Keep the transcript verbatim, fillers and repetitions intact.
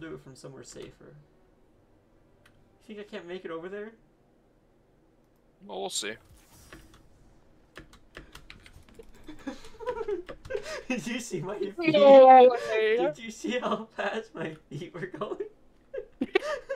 do it from somewhere safer. You think I can't make it over there? Well, we'll see. Did you see my feet? No way. Did you see how fast my feet were going?